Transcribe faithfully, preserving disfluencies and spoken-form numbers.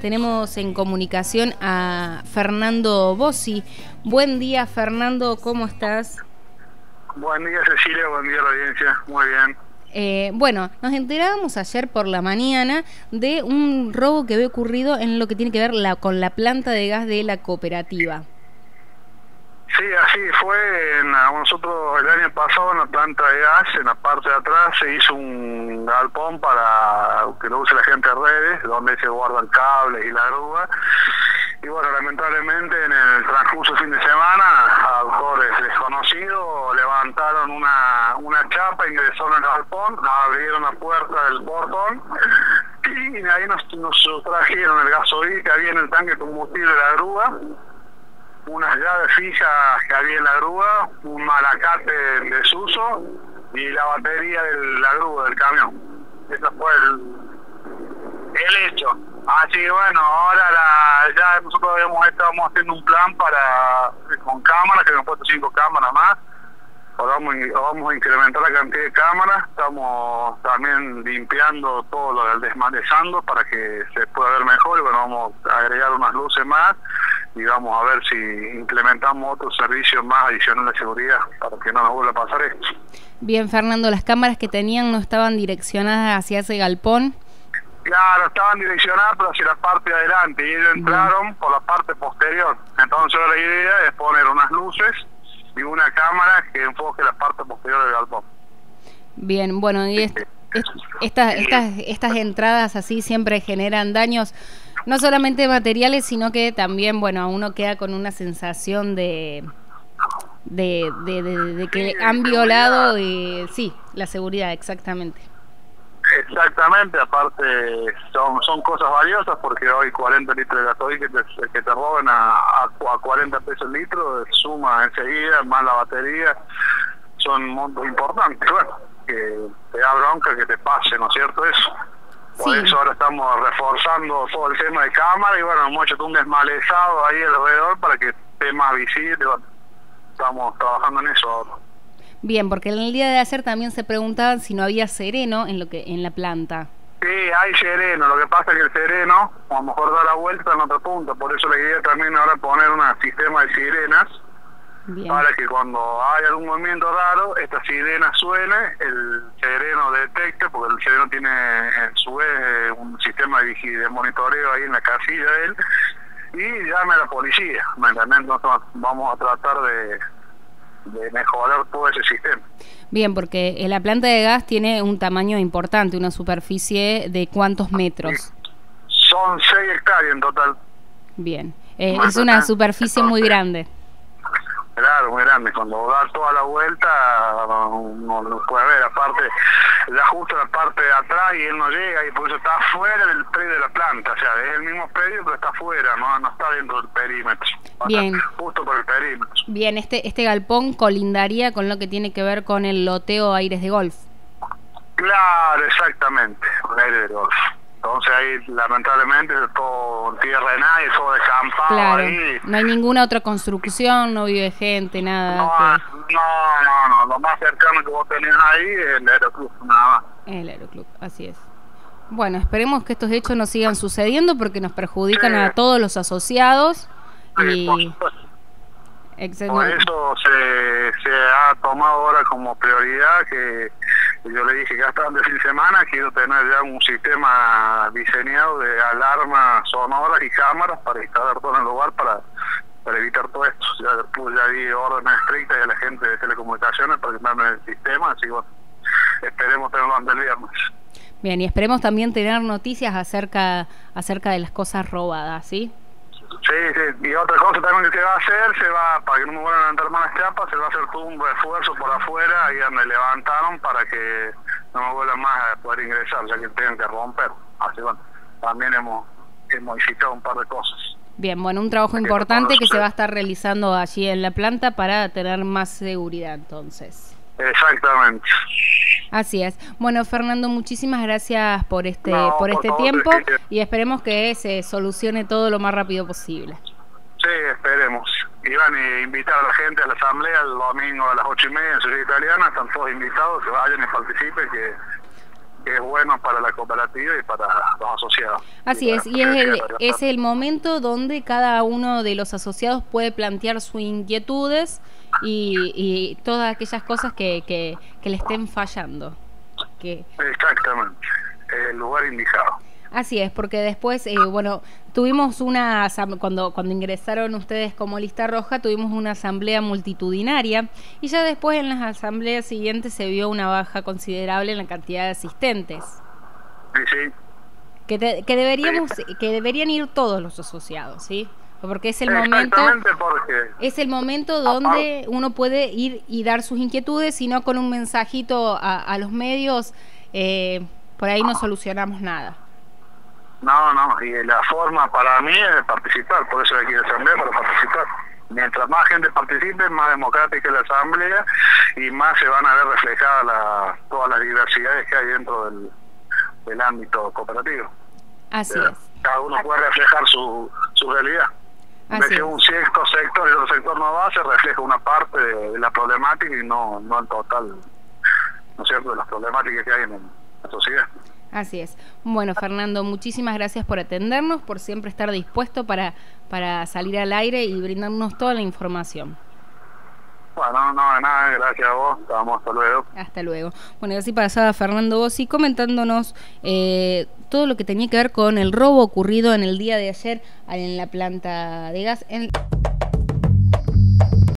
tenemos en comunicación a Fernando Bossi. Buen día, Fernando, ¿cómo estás? Buen día, Cecilia, buen día a la audiencia, muy bien. Eh, bueno, nos enterábamos ayer por la mañana de un robo que había ocurrido en lo que tiene que ver la, con la planta de gas de la cooperativa. Sí, así fue. En, nosotros el año pasado en la planta de gas, en la parte de atrás, se hizo un galpón para que lo use la gente de redes, donde se guardan cables y la grúa. Y bueno, lamentablemente en el transcurso del fin de semana, autores desconocidos levantaron una, una chapa, ingresaron al galpón, abrieron la puerta del portón y ahí nos, nos trajeron el gasoil que había en el tanque de combustible de la grúa, unas llaves fijas que había en la grúa, un malacate en desuso y la batería de la grúa del camión. Ese fue el, el hecho. Así que bueno, ahora la, ya nosotros habíamos estado haciendo un plan para con cámaras, que hemos puesto cinco cámaras más. Ahora vamos, vamos a incrementar la cantidad de cámaras. Estamos también limpiando todo lo del desmalezando para que se pueda ver mejor. Y bueno, vamos a agregar unas luces más y vamos a ver si implementamos otros servicios más adicionales de seguridad para que no nos vuelva a pasar esto. Bien, Fernando, ¿las cámaras que tenían no estaban direccionadas hacia ese galpón? Claro, estaban direccionadas pero hacia la parte de adelante y ellos entraron Bien. por la parte posterior. Entonces la idea es poner unas luces y una cámara que enfoque la parte posterior del galpón. Bien, bueno, y est est estas, estas, estas entradas así siempre generan daños, no solamente materiales, sino que también, bueno, uno queda con una sensación de de, de, de, de que sí, han violado y, sí, la seguridad, exactamente. Exactamente, aparte son son cosas valiosas porque hoy cuarenta litros de gasoil que te, que te roben a, a, a cuarenta pesos el litro, suma enseguida, más la batería, son montos importantes, bueno, que te da bronca que te pase, ¿no es cierto eso? Por sí. Eso ahora estamos reforzando todo el tema de cámara y bueno, hemos hecho un desmalezado ahí alrededor para que esté más visible, bueno, estamos trabajando en eso ahora. Bien, porque en el día de ayer también se preguntaban si no había sereno en lo que en la planta. Sí, hay sereno, lo que pasa es que el sereno a lo mejor da la vuelta en otro punto, por eso la idea también ahora poner un sistema de sirenas. Bien. Para que cuando haya algún movimiento raro, esta sirena suene, el sereno detecte, porque el sereno tiene en su vez un sistema de, de monitoreo ahí en la casilla de él, y llame a la policía, ¿me entiendes? Entonces vamos a tratar de... de mejorar todo ese sistema. Bien, porque la planta de gas tiene un tamaño importante, una superficie de ¿cuántos metros? Son seis hectáreas en total. Bien, eh, es una superficie muy grande. Claro, muy grande. Cuando da toda la vuelta no lo puede ver, aparte ya justo en la parte de atrás y él no llega y por eso está afuera del predio de la planta, o sea, es el mismo predio pero está afuera, no, no está dentro del perímetro. Bien. Justo por el perímetro. Bien, este este galpón colindaría con lo que tiene que ver con el loteo Aires de Golf. Claro, exactamente, con Aires de Golf. Entonces ahí lamentablemente es todo tierra de nadie, todo descampado. Claro, ahí. No hay ninguna otra construcción, no vive gente, nada. No, que... no, no, no, lo más cercano que vos tenés ahí es el Aeroclub, nada más. El Aeroclub, así es. Bueno, esperemos que estos hechos no sigan sucediendo porque nos perjudican sí. a todos los asociados. Sí, y... por, por eso se, se ha tomado ahora como prioridad que yo le dije que hasta el fin de semana quiero tener ya un sistema diseñado de alarmas sonoras y cámaras para instalar todo en el lugar para, para evitar todo esto. Ya, ya di órdenes estrictas a la gente de telecomunicaciones para que me armen el sistema, así que bueno, esperemos tenerlo antes del viernes. Bien, y esperemos también tener noticias acerca acerca de las cosas robadas, ¿sí? Sí, sí, y otra cosa también que se va a hacer, se va, para que no me vuelvan a levantar más las chapas, se va a hacer todo un refuerzo por afuera, ahí donde levantaron, para que no me vuelvan más a poder ingresar, ya que tengan que romper. Así bueno, también hemos, hemos modificado un par de cosas. Bien, bueno, un trabajo importante que se va a estar realizando allí en la planta para tener más seguridad, entonces. Exactamente. Así es. Bueno, Fernando, muchísimas gracias por este no, por, por este favor, tiempo sí, sí. y esperemos que se solucione todo lo más rápido posible. Sí, esperemos. Y van a invitar a la gente a la asamblea el domingo a las ocho y media en Ciudad Italiana, están todos invitados, que vayan y participen, que que es bueno para la cooperativa y para los asociados. Así es, y es el, es el momento donde cada uno de los asociados puede plantear sus inquietudes y, y todas aquellas cosas que, que, que le estén fallando. Que... Exactamente, el lugar indicado. Así es, porque después, eh, bueno, tuvimos una, cuando, cuando ingresaron ustedes como lista roja, tuvimos una asamblea multitudinaria y ya después en las asambleas siguientes se vio una baja considerable en la cantidad de asistentes. Sí, sí. Que, te, que, deberíamos, sí. que deberían ir todos los asociados, ¿sí? Porque es el momento, porque es el momento donde uno puede ir y dar sus inquietudes, y no con un mensajito a, a los medios, eh, por ahí no solucionamos nada. No, no, y la forma para mí es participar, por eso hay que ir a la asamblea para participar. Mientras más gente participe, más democrática es la asamblea y más se van a ver reflejadas la, todas las diversidades que hay dentro del, del ámbito cooperativo. Así eh, es. Cada uno puede reflejar su, su realidad. Si un cierto sector y otro sector no va, se refleja una parte de, de la problemática y no, no el total, ¿no es cierto?, de las problemáticas que hay en la sociedad. Así es. Bueno, Fernando, muchísimas gracias por atendernos, por siempre estar dispuesto para, para salir al aire y brindarnos toda la información. Bueno, no, de nada, gracias a vos, vamos, hasta luego. Hasta luego. Bueno, y así pasaba Fernando Bossi comentándonos eh, todo lo que tenía que ver con el robo ocurrido en el día de ayer en la planta de gas. En